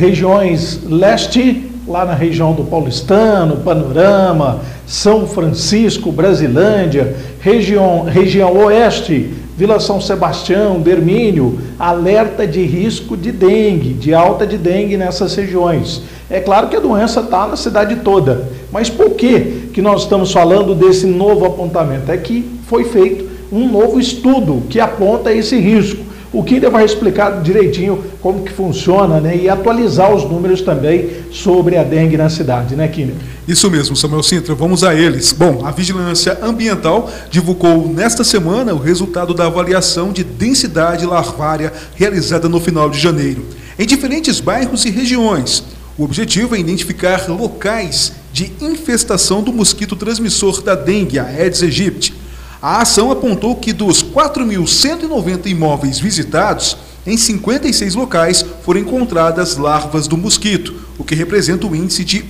regiões leste, lá na região do Paulistano, Panorama, São Francisco, Brasilândia, região oeste, Vila São Sebastião, Bermínio, alerta de risco de dengue, de alta de dengue nessas regiões. É claro que a doença está na cidade toda, mas por que nós estamos falando desse novo apontamento? É que foi feito um novo estudo que aponta esse risco. O Kinder vai explicar direitinho como que funciona, né, e atualizar os números também sobre a dengue na cidade, né, Kinder? Isso mesmo, Samuel Sintra, vamos a eles. Bom, a Vigilância Ambiental divulgou nesta semana o resultado da avaliação de densidade larvária realizada no final de janeiro, em diferentes bairros e regiões. O objetivo é identificar locais de infestação do mosquito transmissor da dengue, a Aedes aegypti. A ação apontou que dos 4.190 imóveis visitados, em 56 locais foram encontradas larvas do mosquito, o que representa um índice de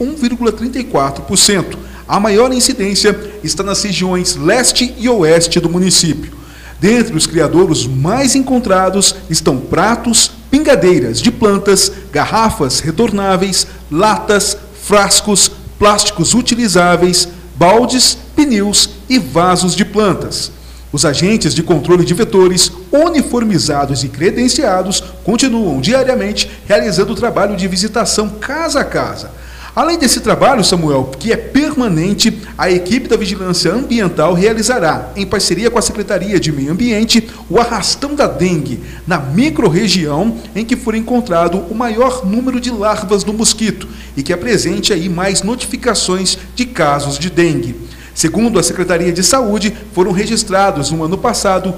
1,34%. A maior incidência está nas regiões leste e oeste do município. Dentre os criadouros mais encontrados estão pratos, pingadeiras de plantas, garrafas retornáveis, latas, frascos, plásticos utilizáveis, baldes, pneus e vasos de plantas. Os agentes de controle de vetores, uniformizados e credenciados, continuam diariamente realizando o trabalho de visitação casa a casa. Além desse trabalho, Samuel, que é permanente, a equipe da Vigilância Ambiental realizará, em parceria com a Secretaria de Meio Ambiente, o arrastão da dengue, na microrregião em que for encontrado o maior número de larvas do mosquito e que apresente aí mais notificações de casos de dengue. Segundo a Secretaria de Saúde, foram registrados no ano passado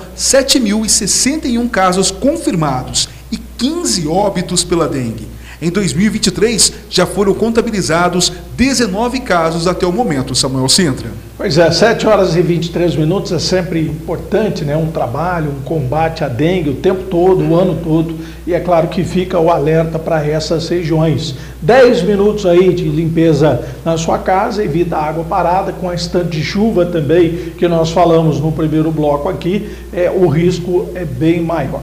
7.061 casos confirmados e 15 óbitos pela dengue. Em 2023, já foram contabilizados 19 casos até o momento, Samuel Sintra. Pois é, 7 horas e 23 minutos é sempre importante, né? Um trabalho, um combate à dengue o tempo todo, o ano todo, e é claro que fica o alerta para essas regiões. 10 minutos aí de limpeza na sua casa, evita água parada, com a estante de chuva também, que nós falamos no primeiro bloco aqui, o risco é bem maior.